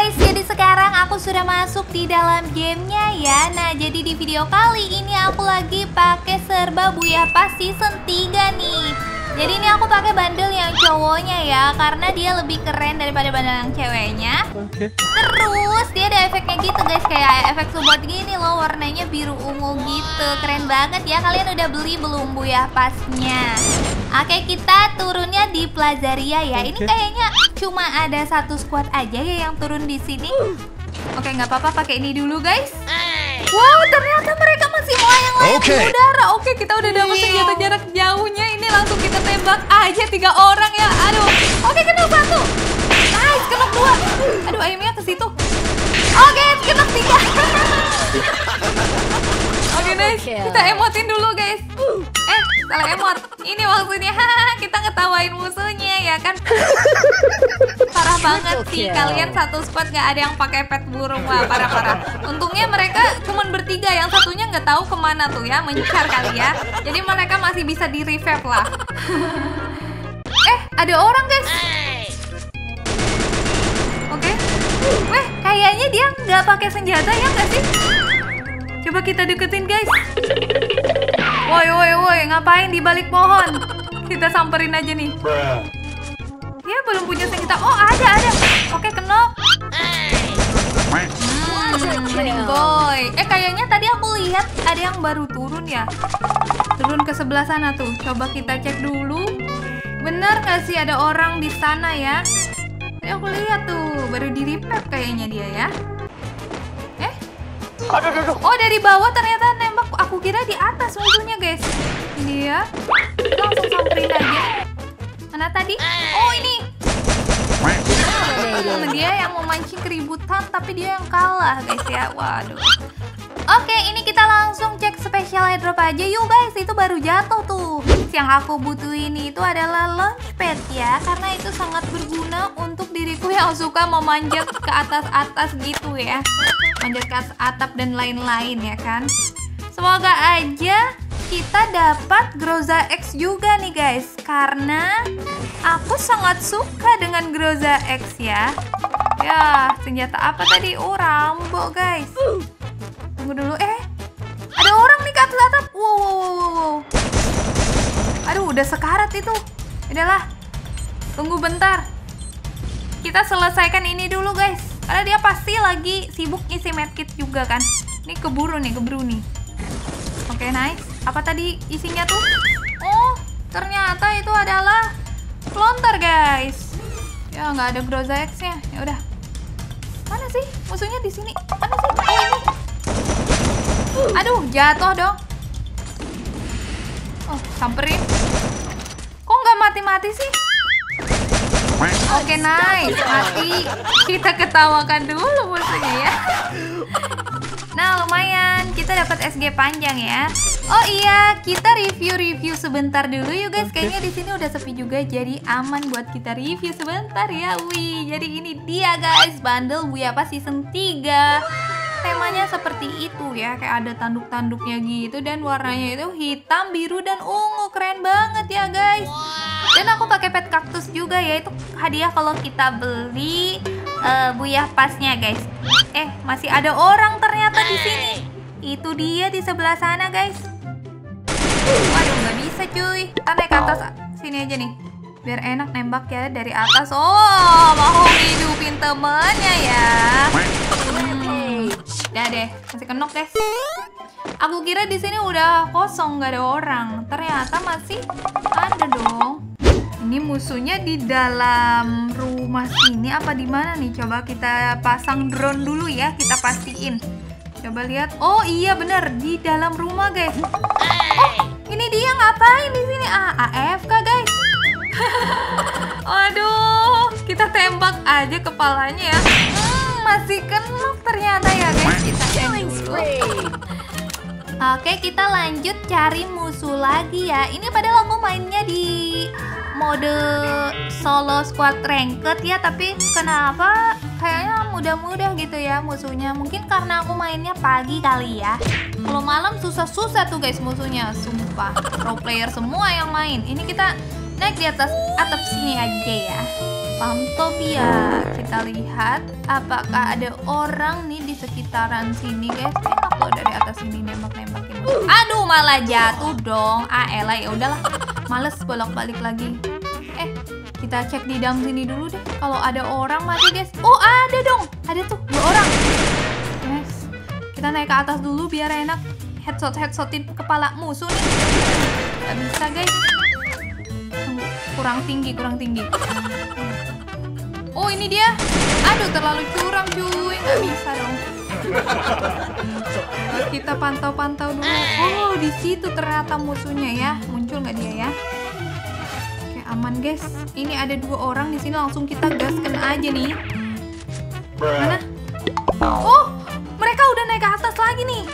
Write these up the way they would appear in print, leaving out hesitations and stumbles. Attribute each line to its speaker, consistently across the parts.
Speaker 1: guys, jadi sekarang aku sudah masuk di dalam gamenya ya. Nah, jadi di video kali ini aku lagi pakai serba Booyah Pass season 3 nih. Jadi ini aku pakai bundle yang cowoknya ya, karena dia lebih keren daripada bundle yang ceweknya. Terus dia ada efeknya gitu guys, kayak efek support gini loh, warnanya biru ungu gitu. Keren banget ya. Kalian udah beli belum Booyah Pass-nya? Oke, kita turunnya di Plazaria ya. Ini kayaknya cuma ada satu squad aja ya yang turun di sini. Oke, nggak apa-apa, pakai ini dulu guys. Wow, ternyata mereka masih mau yang lain di udara. Oke, kita udah dapat senjata jarak jauhnya. Ini langsung kita tembak aja 3 orang ya. Aduh. Oke, kena 1. Nice, kena 2. Aduh, ayamnya ke situ. Oke, kena 3. Oke, nice. Kita emotin dulu guys. Salah emot. Ini maksudnya kita ngetawain musuhnya ya kan. Parah banget sih, kalian satu squad nggak ada yang pakai pet burung. Wah, parah-parah. Untungnya mereka cuma bertiga, yang satunya nggak tahu kemana tuh ya, mencar kali ya. Jadi mereka masih bisa di revive lah. Ada orang guys. Oke. Weh, kayaknya dia nggak pakai senjata ya nggak sih? Coba kita deketin guys. Woi, ngapain di balik pohon? Kita samperin aja nih. Dia belum punya senjata. Oh, ada. Oke, kenok. Meninggoy. Kayaknya tadi aku lihat ada yang baru turun ya. Turun ke sebelah sana tuh. Coba kita cek dulu. Bener nggak sih ada orang di sana ya? Tadi aku lihat tuh, baru di repair kayaknya dia ya. Oh, dari bawah ternyata nembak. Aku kira di atas musuhnya guys. Ini ya. Kita langsung samperin aja. Mana tadi? Oh, ini. Dia yang memancing keributan, tapi dia yang kalah guys ya. Waduh. Oke, ini kita langsung cek special airdrop aja yuk guys. Itu baru jatuh tuh. Yang aku butuhin itu adalah launchpad ya, karena itu sangat berguna untuk diriku yang suka memanjat ke atas-atas gitu ya. Manjat ke atap dan lain-lain ya kan. Semoga aja kita dapat Groza X juga nih guys, karena aku sangat suka dengan Groza X ya. Ya, senjata apa tadi? Oh, Rambo guys. Tunggu dulu, ada orang nih ke atas atap. Wow. Aduh, udah sekarat itu. Udahlah, tunggu bentar. Kita selesaikan ini dulu guys, karena dia pasti lagi sibuk isi medkit juga kan. Ini keburu nih. Oke, nice. Apa tadi isinya tuh? Oh, ternyata itu adalah lontar guys. Ya, nggak ada Groza X-nya. Ya udah. Mana sih musuhnya di sini? Mana sih? Oh, ini. Aduh, jatuh dong. Oh, samperin. Kok nggak mati-mati sih? Oke, nice. Mati. Kita ketawakan dulu musuhnya ya. Nah, lumayan. Kita dapat SG panjang ya. Oh iya, kita review sebentar dulu yuk guys. Kayaknya di sini udah sepi juga, jadi aman buat kita review sebentar ya. Wih, jadi ini dia guys, bundle Booyah Pass season 3. Temanya seperti itu ya, kayak ada tanduk-tanduknya gitu, dan warnanya itu hitam, biru, dan ungu. Keren banget ya guys. Dan aku pakai pet kaktus juga ya, itu hadiah kalau kita beli Booyah Pass-nya guys. Masih ada orang ternyata di sini. Itu dia di sebelah sana guys. Waduh, nggak bisa cuy. Kita naik ke atas sini aja nih, biar enak nembak ya dari atas. Oh, mau hidupin temennya ya. Udah deh, masih kenok guys. Aku kira di sini udah kosong, nggak ada orang. Ternyata masih ada dong. Ini musuhnya di dalam rumah sini apa di mana nih? Coba kita pasang drone dulu ya, kita pastiin. Coba lihat. Oh iya bener, di dalam rumah guys. Oh, ini dia ngapain di sini? AFK guys. Aduh, kita tembak aja kepalanya ya. Masih kenok ternyata ya guys. Kita end dulu. Oke, kita lanjut cari musuh lagi ya. Ini padahal aku mainnya di mode solo squad ranked ya, tapi kenapa kayaknya mudah-mudah gitu ya musuhnya. Mungkin karena aku mainnya pagi kali ya. Kalau malam susah-susah tuh guys musuhnya, sumpah. Pro player semua yang main. Ini kita naik di atas atap sini aja ya. Pamtopia, kita lihat apakah ada orang nih di sekitaran sini guys. Enak loh dari atas sini nembak-nembakin. Aduh, malah jatuh dong. Elah, ya udahlah. Males bolak-balik lagi. Kita cek di dalam sini dulu deh. Kalau ada orang mati guys. Oh, ada dong. Ada tuh 2 orang. Guys, kita naik ke atas dulu biar enak headshot-headshotin kepala musuh nih. Gak bisa guys. Kurang tinggi. Oh, ini dia. Aduh, terlalu curam cuy. Nggak bisa dong. Kita pantau-pantau dulu. Oh, di situ ternyata musuhnya ya. Muncul nggak dia ya? Oke, aman guys. Ini ada 2 orang di sini. Langsung kita gaskan aja nih. Mana? Oh, mereka udah naik ke atas lagi nih.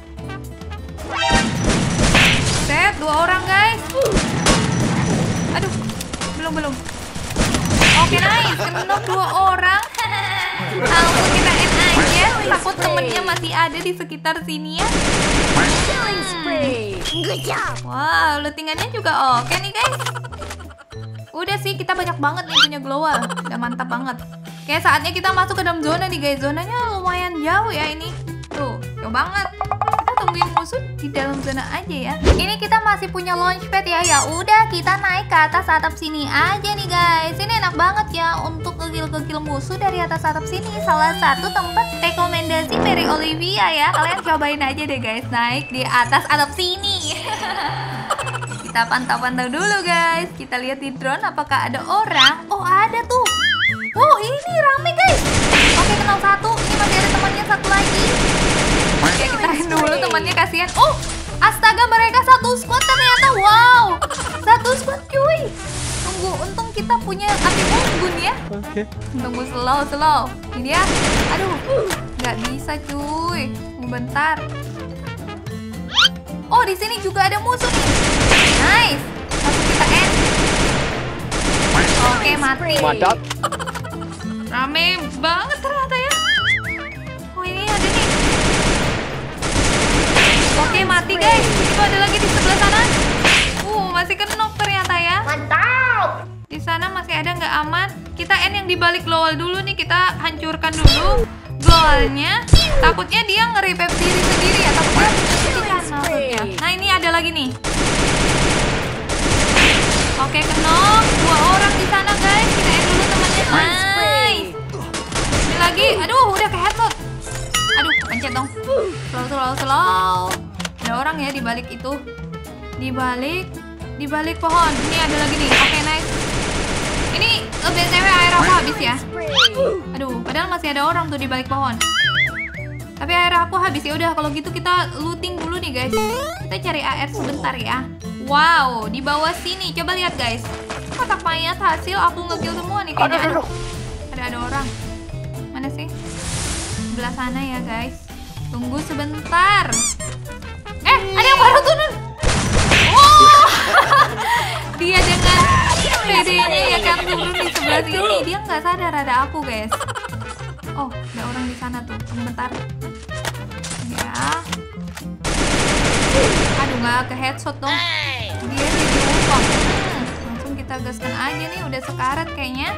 Speaker 1: Set, 2 orang guys. Aduh, belum. Oke, nice. Kena 2 orang. Langsung kita end aja. Takut temennya masih ada di sekitar sini ya. Wow, lootingannya juga oke nih guys. Udah sih, kita banyak banget nih punya glowal. Udah mantap banget. Oke, saatnya kita masuk ke dalam zona nih guys. Zonanya lumayan jauh ya ini. Tuh, jauh banget. Kita tungguin musuh di dalam zona aja ya. Ini kita masih punya launchpad ya. Ya udah, kita naik ke atas atap sini aja nih guys. Ini enak banget ya untuk ngekill musuh dari atas atap sini. Salah satu tempat rekomendasi dari Olivia ya. Kalian cobain aja deh guys, naik di atas atap sini. Kita pantau-pantau dulu guys. Kita lihat di drone apakah ada orang. Oh, ada tuh. Oh, ini rame guys. Oke, kenal 1. Ini masih ada temannya 1 lagi. Oke, kita dulu temannya, kasihan. Oh, astaga, mereka 1 squad ternyata. Wow, 1 squad cuy. Tunggu, untung kita punya api unggun ya.
Speaker 2: Oke.
Speaker 1: Tunggu, slow. Ini dia. Aduh, nggak bisa cuy. Tunggu bentar. Oh, di sini juga ada musuh nih. Nice. Langsung kita end. Oke, mati.
Speaker 2: Mantap.
Speaker 1: Rame banget ternyata ya. Oh, ini ada nih. Oke, mati guys. Itu ada lagi di sebelah sana. Masih kenok ternyata ya.
Speaker 3: Mantap.
Speaker 1: Di sana masih ada, nggak aman. Kita end yang di balik glowal dulu nih. Kita hancurkan dulu glowalnya. Takutnya dia nge-revive diri sendiri ya. Takutnya maksudnya. Nah, ini ada lagi nih. Oke, kenok. 2 orang di sana guys. Kita end dulu temannya. Nice. Ini lagi. Aduh, udah ke headshot. Aduh, pencet dong. Slow. Ada orang ya di balik itu. Di balik pohon. Ini ada lagi nih. Oke, nice. Ini BTW air aku habis ya. Aduh, padahal masih ada orang tuh di balik pohon. Tapi air aku habis. Ya udah, kalau gitu kita looting dulu nih guys. Kita cari AR sebentar ya. Wow, di bawah sini. Coba lihat guys. Kotak mayat hasil aku ngekill semua nih kayaknya. Ada orang. Mana sih? Sebelah sana ya guys. Tunggu sebentar. Ada yang baru turun. Oh, dia dengan PD-nya ya kan turun di sebelah sini. Dia nggak sadar ada aku guys. Oh, ada orang di sana tuh. Sebentar. Ya. Aduh, nggak ke headshot dong. Dia jadi ungkap. Langsung kita gaskan aja nih. Udah sekarat kayaknya.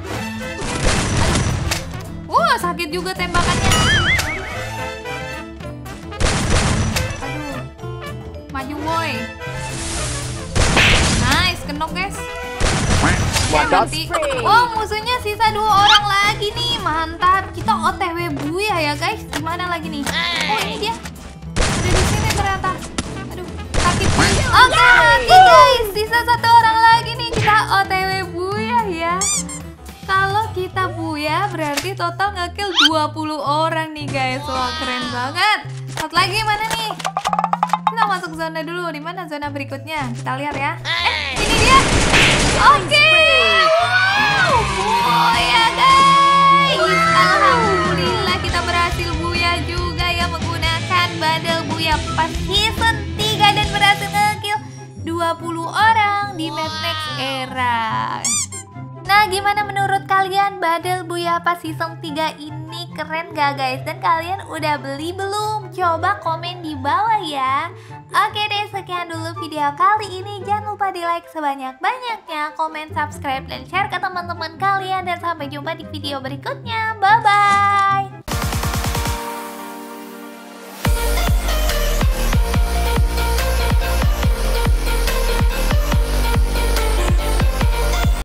Speaker 1: Sakit juga tembakannya. Aduh. Maju boy. Nice, kenok guys. Mati. Oh, musuhnya sisa 2 orang lagi nih. Mantap. Kita OTW buya ya guys. Gimana lagi nih? Oh, ini dia. Ada di sini ternyata. Aduh, sakit. Oke, mati guys. Sisa 1 orang lagi nih. Kita OTW buya ya. Kalau kita buya berarti total ngekill 20 orang nih guys. Wah, keren banget. Satu lagi mana nih? Kita masuk zona dulu. Di mana zona berikutnya? Kita lihat ya. Ini dia. Oke. Wow, buya guys. Alhamdulillah kita berhasil buya juga ya menggunakan bandel buya pas season 3 dan berhasil ngekill 20 orang di Mad Max Era. Nah, gimana menurut kalian Badal Buyapa season 3 ini keren gak guys? Dan kalian udah beli belum? Coba komen di bawah ya. Oke deh, sekian dulu video kali ini. Jangan lupa di like sebanyak-banyaknya, komen, subscribe, dan share ke teman-teman kalian. Dan sampai jumpa di video berikutnya. Bye-bye.